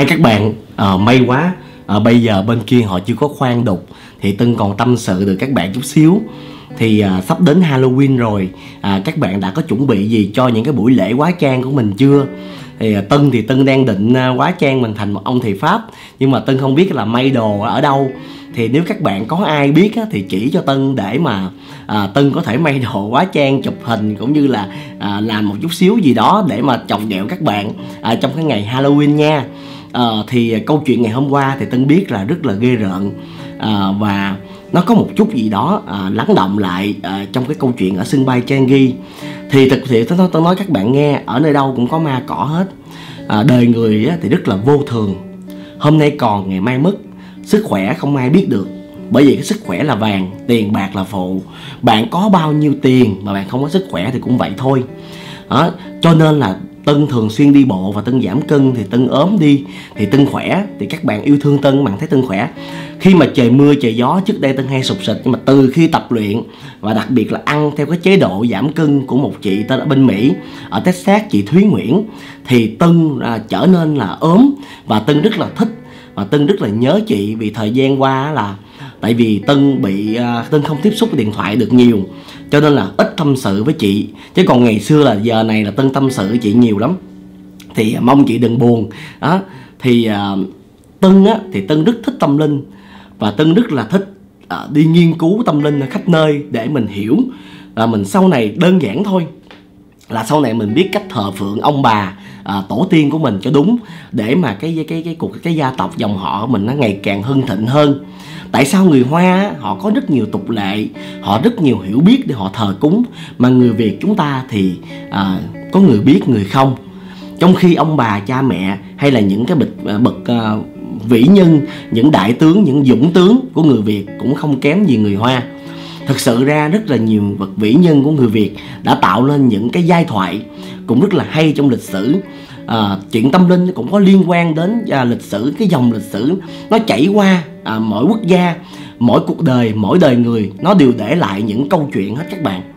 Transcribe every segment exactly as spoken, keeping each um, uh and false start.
Hai các bạn, à, may quá, à, bây giờ bên kia họ chưa có khoan đục thì Tân còn tâm sự được các bạn chút xíu. Thì à, sắp đến Halloween rồi, à, các bạn đã có chuẩn bị gì cho những cái buổi lễ hóa trang của mình chưa? Thì à, Tân thì Tân đang định à, hóa trang mình thành một ông thầy Pháp, nhưng mà Tân không biết là may đồ ở đâu. Thì nếu các bạn có ai biết á, thì chỉ cho Tân để mà à, Tân có thể may đồ hóa trang, chụp hình cũng như là à, làm một chút xíu gì đó để mà chọc ghẹo các bạn à, trong cái ngày Halloween nha. à, Thì câu chuyện ngày hôm qua thì Tân biết là rất là ghê rợn, à, và nó có một chút gì đó à, lắng động lại à, trong cái câu chuyện ở sân bay Changi. Thì thực sự tôi nói, tôi nói các bạn nghe, ở nơi đâu cũng có ma cỏ hết. à, Đời người á, thì rất là vô thường, hôm nay còn ngày mai mất. Sức khỏe không ai biết được, bởi vì cái sức khỏe là vàng, tiền bạc là phụ. Bạn có bao nhiêu tiền mà bạn không có sức khỏe thì cũng vậy thôi. Đó, cho nên là Tân thường xuyên đi bộ và Tân giảm cân, thì Tân ốm đi thì Tân khỏe. Thì các bạn yêu thương Tân, bạn thấy Tân khỏe. Khi mà trời mưa trời gió, trước đây Tân hay sụt sịt, nhưng mà từ khi tập luyện và đặc biệt là ăn theo cái chế độ giảm cân của một chị tên ở bên Mỹ, ở Texas, chị Thúy Nguyễn, thì Tân à, trở nên là ốm. Và Tân rất là thích và Tân rất là nhớ chị, vì thời gian qua là tại vì Tân bị uh, Tân không tiếp xúc với điện thoại được nhiều, cho nên là ít tâm sự với chị. Chứ còn ngày xưa là giờ này là Tân tâm sự với chị nhiều lắm, thì uh, mong chị đừng buồn đó. Thì uh, Tân á thì Tân rất thích tâm linh, và Tân rất là thích uh, đi nghiên cứu tâm linh ở khắp nơi để mình hiểu. Và mình sau này đơn giản thôi, là sau này mình biết cách thờ phượng ông bà, à, tổ tiên của mình cho đúng, để mà cái cái cái cái cuộc cái gia tộc dòng họ của mình nó ngày càng hưng thịnh hơn. Tại sao người Hoa họ có rất nhiều tục lệ, họ rất nhiều hiểu biết để họ thờ cúng, mà người Việt chúng ta thì à, có người biết người không. Trong khi ông bà cha mẹ hay là những cái bậc bậc à, vĩ nhân, những đại tướng, những dũng tướng của người Việt cũng không kém gì người Hoa. Thực sự ra rất là nhiều bậc vĩ nhân của người Việt đã tạo nên những cái giai thoại cũng rất là hay trong lịch sử. à, Chuyện tâm linh cũng có liên quan đến à, lịch sử, cái dòng lịch sử nó chảy qua à, mỗi quốc gia, mỗi cuộc đời, mỗi đời người nó đều để lại những câu chuyện hết các bạn.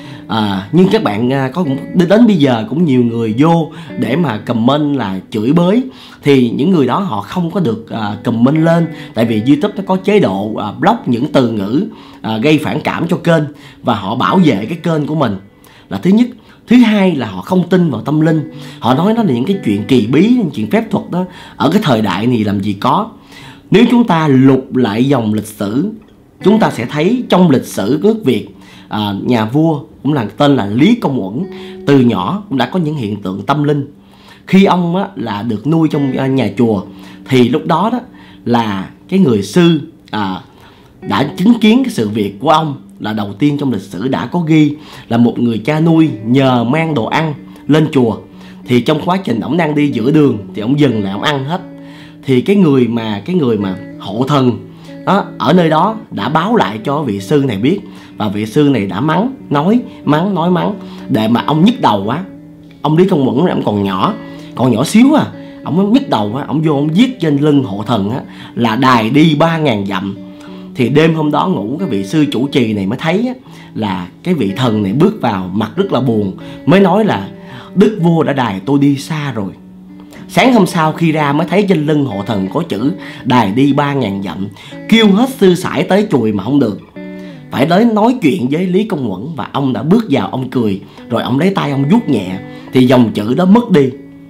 À, nhưng các bạn à, có đến bây giờ cũng nhiều người vô để mà comment là chửi bới, thì những người đó họ không có được à, comment lên, tại vì YouTube nó có chế độ à, block những từ ngữ à, gây phản cảm cho kênh, và họ bảo vệ cái kênh của mình là thứ nhất. Thứ hai là họ không tin vào tâm linh, họ nói nó là những cái chuyện kỳ bí, những chuyện phép thuật đó, ở cái thời đại này làm gì có. Nếu chúng ta lục lại dòng lịch sử, chúng ta sẽ thấy trong lịch sử nước Việt, à, nhà vua cũng là tên là Lý Công Uẩn, từ nhỏ cũng đã có những hiện tượng tâm linh. Khi ông á, là được nuôi trong nhà chùa, thì lúc đó đó là cái người sư à, đã chứng kiến cái sự việc của ông. Là đầu tiên trong lịch sử đã có ghi là một người cha nuôi nhờ mang đồ ăn lên chùa, thì trong quá trình ông đang đi giữa đường thì ông dừng lại ông ăn hết. Thì cái người mà cái người mà hộ thần đó ở nơi đó đã báo lại cho vị sư này biết, và vị sư này đã mắng nói mắng nói mắng để mà ông nhức đầu quá. Ông Lý Công Uẩn này ông còn nhỏ, còn nhỏ xíu à, ông nhức đầu quá, ông vô ông viết trên lưng hộ thần á, là đài đi ba ngàn dặm. Thì đêm hôm đó ngủ, cái vị sư chủ trì này mới thấy á, là cái vị thần này bước vào mặt rất là buồn, mới nói là đức vua đã đài tôi đi xa rồi. Sáng hôm sau khi ra mới thấy trên lưng hộ thần có chữ đài đi ba ngàn dặm. Kêu hết sư sãi tới chùi mà không được, phải tới nói chuyện với Lý Công Uẩn, và ông đã bước vào, ông cười, rồi ông lấy tay ông vuốt nhẹ, thì dòng chữ đó mất đi.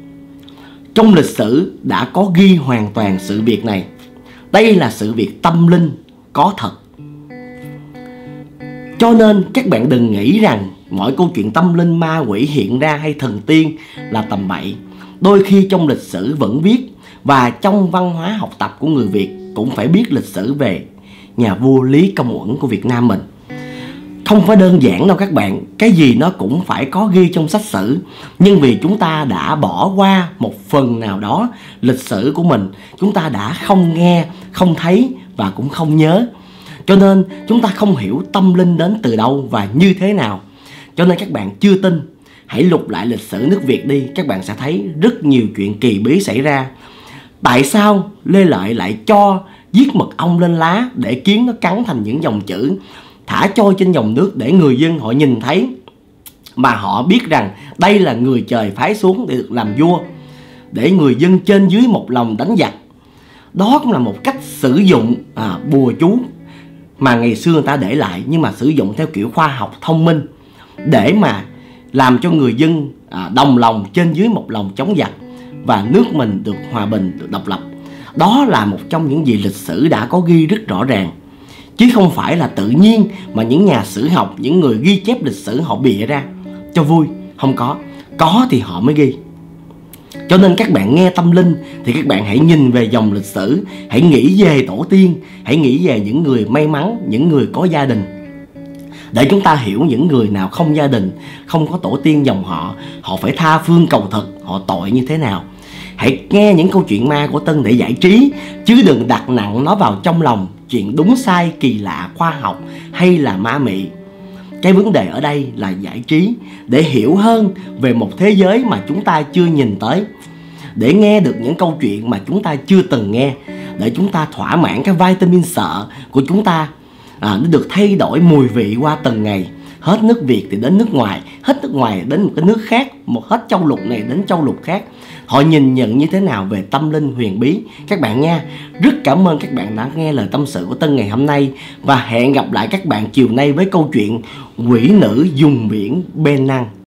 Trong lịch sử đã có ghi hoàn toàn sự việc này. Đây là sự việc tâm linh có thật. Cho nên các bạn đừng nghĩ rằng mọi câu chuyện tâm linh ma quỷ hiện ra hay thần tiên là tầm bậy. Đôi khi trong lịch sử vẫn viết, và trong văn hóa học tập của người Việt cũng phải biết lịch sử về nhà vua Lý Công Uẩn của Việt Nam mình. Không phải đơn giản đâu các bạn, cái gì nó cũng phải có ghi trong sách sử. Nhưng vì chúng ta đã bỏ qua một phần nào đó lịch sử của mình, chúng ta đã không nghe, không thấy và cũng không nhớ, cho nên chúng ta không hiểu tâm linh đến từ đâu và như thế nào. Cho nên các bạn chưa tin, hãy lục lại lịch sử nước Việt đi, các bạn sẽ thấy rất nhiều chuyện kỳ bí xảy ra. Tại sao Lê Lợi lại cho viết mật ong lên lá để kiến nó cắn thành những dòng chữ, thả trôi trên dòng nước để người dân họ nhìn thấy, mà họ biết rằng đây là người trời phái xuống để được làm vua. để người dân trên dưới một lòng đánh giặc. Đó cũng là một cách sử dụng à, bùa chú mà ngày xưa người ta để lại, nhưng mà sử dụng theo kiểu khoa học thông minh để mà làm cho người dân à, đồng lòng trên dưới một lòng chống giặc và nước mình được hòa bình, được độc lập. Đó là một trong những gì lịch sử đã có ghi rất rõ ràng, chứ không phải là tự nhiên mà những nhà sử học, những người ghi chép lịch sử họ bịa ra cho vui. Không có, có thì họ mới ghi. Cho nên các bạn nghe tâm linh thì các bạn hãy nhìn về dòng lịch sử, hãy nghĩ về tổ tiên, hãy nghĩ về những người may mắn, những người có gia đình, để chúng ta hiểu những người nào không gia đình, không có tổ tiên dòng họ, họ phải tha phương cầu thực, họ tội như thế nào. Hãy nghe những câu chuyện ma của Tân để giải trí, chứ đừng đặt nặng nó vào trong lòng chuyện đúng sai, kỳ lạ, khoa học hay là ma mị. Cái vấn đề ở đây là giải trí, để hiểu hơn về một thế giới mà chúng ta chưa nhìn tới, để nghe được những câu chuyện mà chúng ta chưa từng nghe, để chúng ta thỏa mãn cái vitamin sợ của chúng ta. À, nó được thay đổi mùi vị qua từng ngày. Hết nước Việt thì đến nước ngoài, hết nước ngoài đến một cái nước khác, một hết châu lục này đến châu lục khác. Họ nhìn nhận như thế nào về tâm linh huyền bí các bạn nha. Rất cảm ơn các bạn đã nghe lời tâm sự của Tân ngày hôm nay, và hẹn gặp lại các bạn chiều nay với câu chuyện quỷ nữ dùng biển bên năng.